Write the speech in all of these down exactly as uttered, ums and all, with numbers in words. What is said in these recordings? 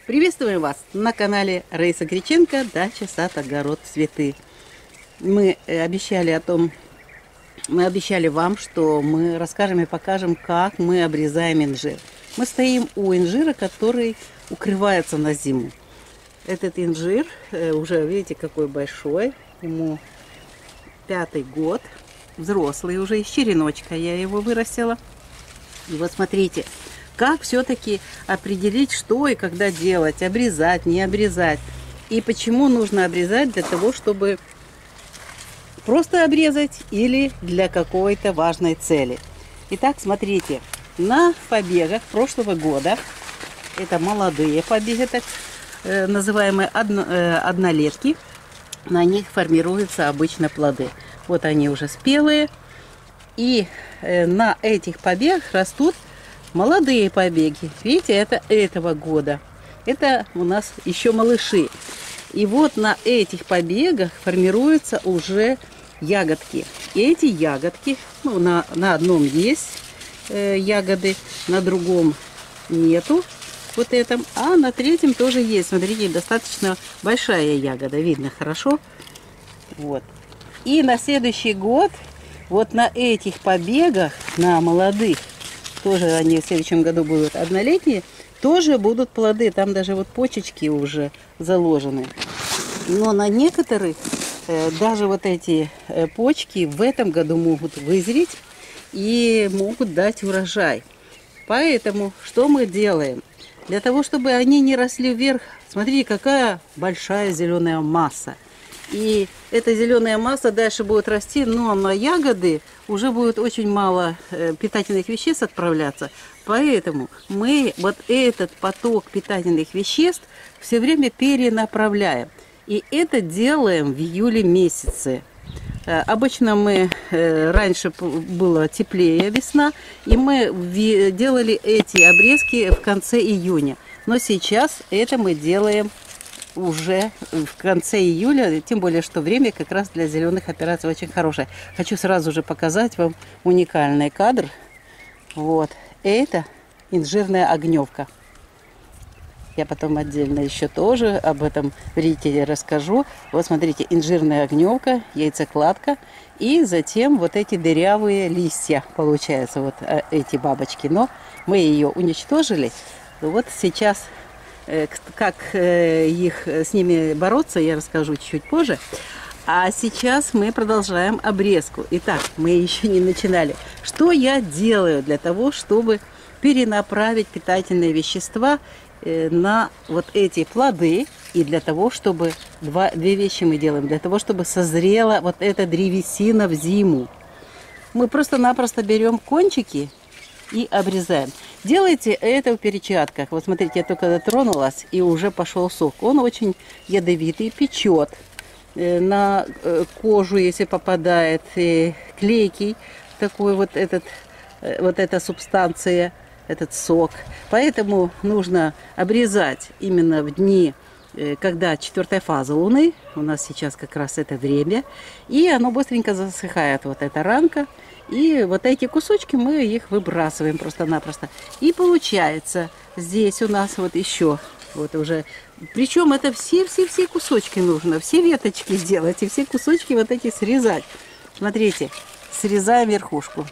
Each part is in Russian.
Приветствуем вас на канале Раиса Греченко «Дача, сад, огород, цветы». Мы обещали о том, мы обещали вам, что мы расскажем и покажем, как мы обрезаем инжир. Мы стоим у инжира, который укрывается на зиму. Этот инжир уже, видите, какой большой, ему пятый год, взрослый уже, из череночка я его вырастила. И вот смотрите, как все-таки определить, что и когда делать, обрезать, не обрезать. И почему нужно обрезать для того, чтобы просто обрезать или для какой-то важной цели. Итак, смотрите, на побегах прошлого года, это молодые побеги, так называемые одно, э, однолетки, на них формируются обычно плоды. Вот они уже спелые, и э, на этих побегах растут молодые побеги. Видите, это этого года. Это у нас еще малыши. И вот на этих побегах формируются уже ягодки. И эти ягодки, ну, на, на одном есть э, ягоды, на другом нету, вот этом, а на третьем тоже есть. Смотрите, достаточно большая ягода, видно хорошо. Вот. И на следующий год, вот на этих побегах, на молодых, тоже они в следующем году будут однолетние, тоже будут плоды. Там даже вот почечки уже заложены. Но на некоторых э, даже вот эти э, почки в этом году могут вызреть и могут дать урожай. Поэтому что мы делаем? Для того, чтобы они не росли вверх, смотрите, какая большая зеленая масса. И эта зеленая масса дальше будет расти, но на ягоды уже будет очень мало э, питательных веществ отправляться. Поэтому мы вот этот поток питательных веществ все время перенаправляем. И это делаем в июле месяце. Э, обычно мы, э, раньше было теплее весна, и мы делали эти обрезки в конце июня. Но сейчас это мы делаем уже в конце июля, тем более, что время как раз для зеленых операций очень хорошее. Хочу сразу же показать вам уникальный кадр. Вот, это инжирная огневка. Я потом отдельно еще тоже об этом вредителе расскажу. Вот смотрите, инжирная огневка, яйцекладка, и затем вот эти дырявые листья, получается, вот эти бабочки. Но мы ее уничтожили. Вот сейчас как их с ними бороться, я расскажу чуть позже. А сейчас мы продолжаем обрезку. Итак, мы еще не начинали. Что я делаю для того, чтобы перенаправить питательные вещества на вот эти плоды? И для того, чтобы... Два, две вещи мы делаем. Для того, чтобы созрела вот эта древесина в зиму. Мы просто-напросто берем кончики и обрезаем. Делайте это в перчатках. Вот смотрите, я только дотронулась, и уже пошел сок. Он очень ядовитый, печет на кожу, если попадает, клейкий такой вот этот, вот эта субстанция, этот сок. Поэтому нужно обрезать именно в дни, когда четвертая фаза Луны, у нас сейчас как раз это время, и оно быстренько засыхает, вот эта ранка. И вот эти кусочки мы их выбрасываем просто-напросто. И получается, здесь у нас вот еще, вот уже, причем это все-все-все кусочки нужно, все веточки сделать и все кусочки вот эти срезать. Смотрите, срезаем верхушку.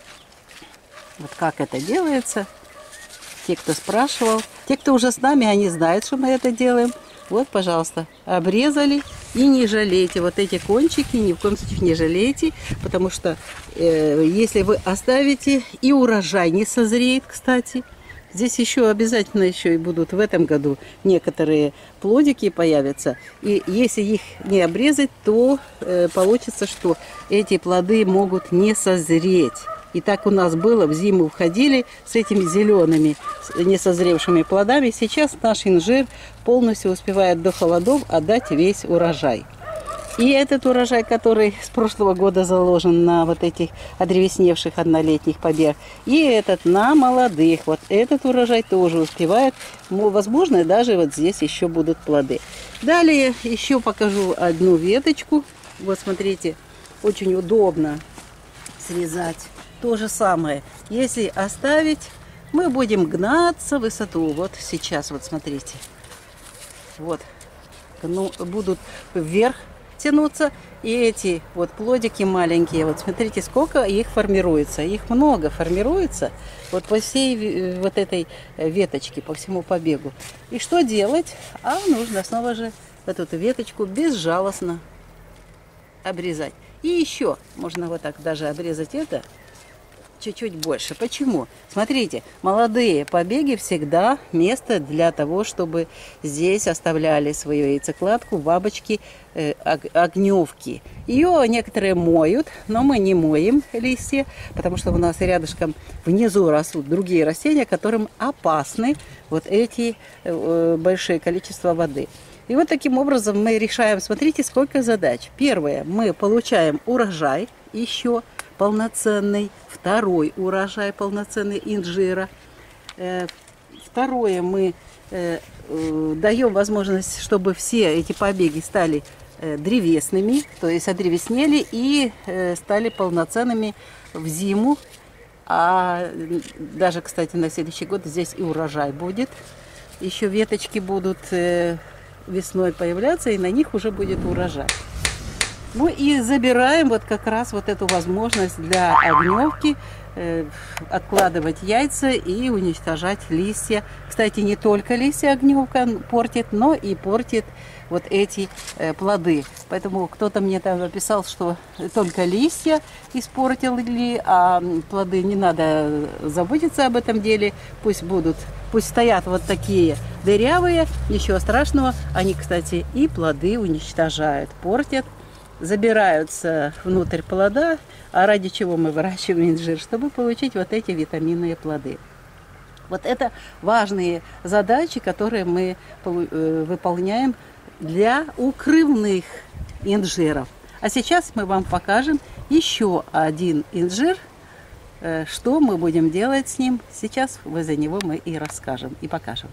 Вот как это делается. Те, кто спрашивал, те, кто уже с нами, они знают, что мы это делаем. Вот, пожалуйста, обрезали. И не жалейте вот эти кончики, ни в коем случае не жалейте, потому что э, если вы оставите, и урожай не созреет, кстати. Здесь еще обязательно еще и будут в этом году некоторые плодики появятся. И если их не обрезать, то э, получится, что эти плоды могут не созреть. И так у нас было, в зиму входили с этими зелеными, несозревшими плодами. Сейчас наш инжир полностью успевает до холодов отдать весь урожай. И этот урожай, который с прошлого года заложен на вот этих одревесневших однолетних побегах, и этот на молодых, вот этот урожай тоже успевает. Возможно, даже вот здесь еще будут плоды. Далее еще покажу одну веточку. Вот смотрите, очень удобно срезать. То же самое, если оставить, мы будем гнаться в высоту. Вот сейчас, вот смотрите, вот ну, будут вверх тянуться. И эти вот плодики маленькие, вот смотрите, сколько их формируется. Их много формируется вот по всей вот этой веточке, по всему побегу. И что делать? А нужно снова же вот эту веточку безжалостно обрезать. И еще можно вот так даже обрезать это чуть-чуть больше. Почему? Смотрите, молодые побеги всегда место для того, чтобы здесь оставляли свою яйцекладку бабочки э, огневки. Ее некоторые моют, но мы не моем листья, потому что у нас рядышком внизу растут другие растения, которым опасны вот эти э, большие количества воды. И вот таким образом мы решаем, смотрите, сколько задач. Первое, мы получаем урожай еще полноценный. Второй урожай полноценный инжира. Второе, мы даем возможность, чтобы все эти побеги стали древесными, то есть одревеснели и стали полноценными в зиму. А даже, кстати, на следующий год здесь и урожай будет. Еще веточки будут весной появляться, и на них уже будет урожай. Ну и забираем вот как раз вот эту возможность для огневки, э, откладывать яйца и уничтожать листья. Кстати, не только листья огневка портит, но и портит вот эти э, плоды. Поэтому кто-то мне там написал, что только листья испортили, а плоды не надо заботиться об этом деле. Пусть будут, пусть стоят вот такие дырявые, ничего страшного. Они, кстати, и плоды уничтожают, портят. Забираются внутрь плода, а ради чего мы выращиваем инжир, чтобы получить вот эти витаминные плоды. Вот это важные задачи, которые мы выполняем для укрывных инжиров. А сейчас мы вам покажем еще один инжир, что мы будем делать с ним. Сейчас вы за него мы и расскажем, и покажем.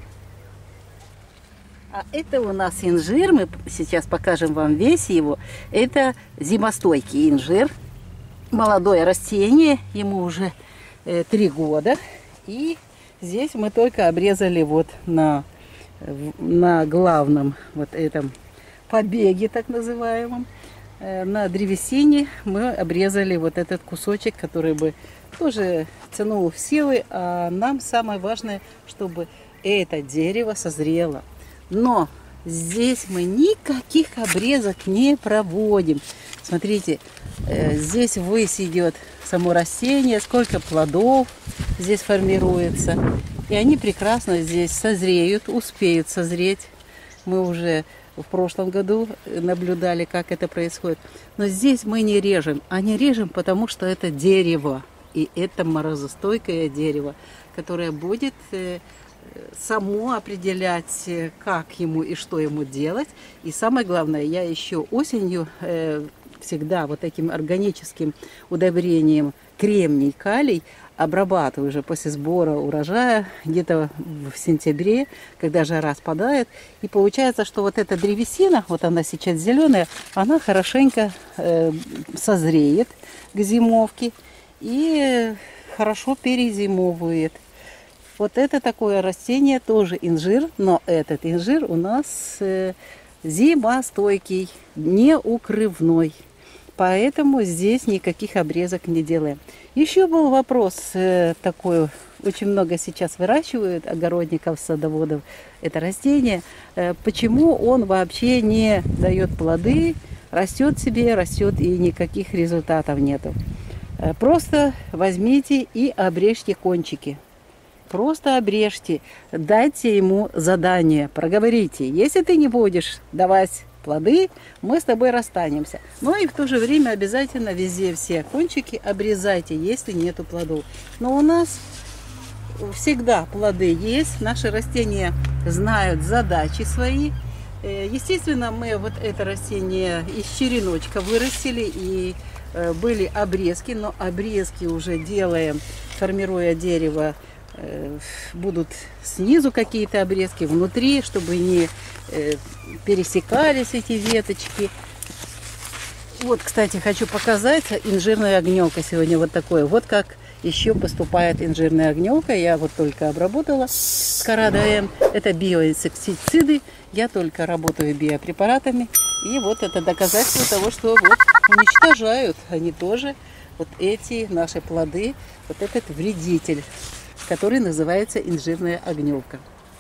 А это у нас инжир, мы сейчас покажем вам весь его. Это зимостойкий инжир, молодое растение, ему уже э, три года. И здесь мы только обрезали вот на, на главном вот этом побеге, так называемом, э, на древесине мы обрезали вот этот кусочек, который бы тоже тянул в силы. А нам самое важное, чтобы это дерево созрело. Но здесь мы никаких обрезок не проводим. Смотрите, здесь ввысь идет само растение, сколько плодов здесь формируется. И они прекрасно здесь созреют, успеют созреть. Мы уже в прошлом году наблюдали, как это происходит. Но здесь мы не режем, а не режем, потому что это дерево. И это морозостойкое дерево, которое будет само определять, как ему и что ему делать. И самое главное, я еще осенью э, всегда вот таким органическим удобрением кремний, калий обрабатываю уже после сбора урожая, где-то в сентябре, когда жара спадает. И получается, что вот эта древесина, вот она сейчас зеленая, она хорошенько э, созреет к зимовке и хорошо перезимовывает. Вот это такое растение, тоже инжир, но этот инжир у нас э, зимостойкий, не укрывной. Поэтому здесь никаких обрезок не делаем. Еще был вопрос э, такой, очень много сейчас выращивают огородников, садоводов это растение. Э, почему он вообще не дает плоды, растет себе, растет и никаких результатов нету. Э, просто возьмите и обрежьте кончики. Просто обрежьте, дайте ему задание, проговорите. Если ты не будешь давать плоды, мы с тобой расстанемся. Но и в то же время обязательно везде все кончики обрезайте, если нету плодов. Но у нас всегда плоды есть, наши растения знают задачи свои. Естественно, мы вот это растение из череночка вырастили, и были обрезки, но обрезки уже делаем, формируя дерево. Будут снизу какие-то обрезки, внутри, чтобы не пересекались эти веточки. Вот, кстати, хочу показать инжирная огневка сегодня вот такое. Вот как еще поступает инжирная огневка. Я вот только обработала с Карадо-М. Это биоинсектициды. Я только работаю биопрепаратами. И вот это доказательство того, что вот уничтожают они тоже вот эти наши плоды, вот этот вредитель, который называется инжирная огневка.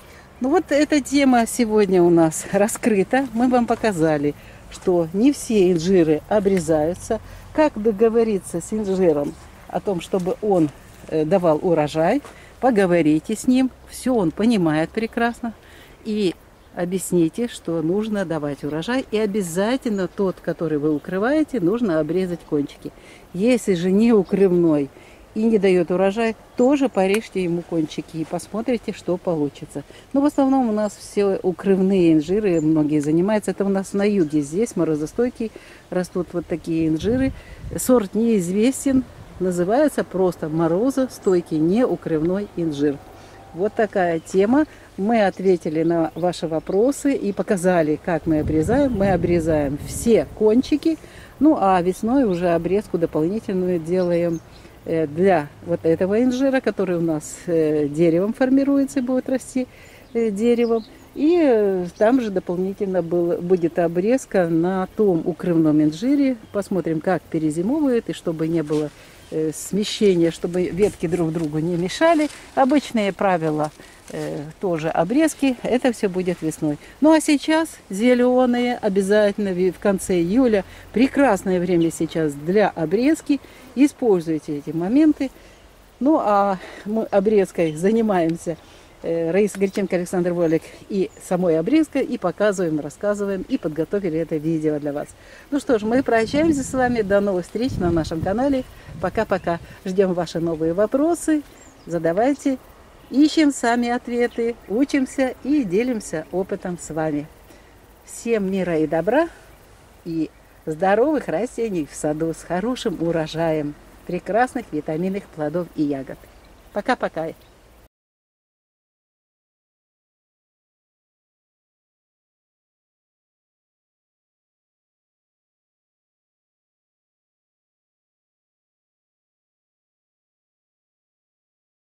Ну вот эта тема сегодня у нас раскрыта. Мы вам показали, что не все инжиры обрезаются. Как договориться с инжиром о том, чтобы он давал урожай, поговорите с ним, все он понимает прекрасно. И объясните, что нужно давать урожай. И обязательно тот, который вы укрываете, нужно обрезать кончики. Если же не укрывной и не дает урожай, тоже порежьте ему кончики и посмотрите, что получится. Но в основном у нас все укрывные инжиры, многие занимаются. Это у нас на юге, здесь морозостойкие растут вот такие инжиры. Сорт неизвестен, называется просто морозостойкий неукрывной инжир. Вот такая тема. Мы ответили на ваши вопросы и показали, как мы обрезаем. Мы обрезаем все кончики, ну а весной уже обрезку дополнительную делаем для вот этого инжира, который у нас деревом формируется, будет расти деревом. И там же дополнительно был, будет обрезка на том укрывном инжире. Посмотрим, как перезимовывает, и чтобы не было смещения, чтобы ветки друг другу не мешали. Обычные правила тоже обрезки, это все будет весной. Ну а сейчас зеленые обязательно в конце июля. Прекрасное время сейчас для обрезки. Используйте эти моменты. Ну а мы обрезкой занимаемся, Раиса Греченко, Александр Волик, и самой обрезкой, и показываем, рассказываем, и подготовили это видео для вас. Ну что ж, мы прощаемся с вами. До новых встреч на нашем канале. Пока-пока. Ждем ваши новые вопросы. Задавайте. Ищем сами ответы, учимся и делимся опытом с вами. Всем мира и добра и здоровых растений в саду с хорошим урожаем, прекрасных витаминных плодов и ягод. Пока-пока.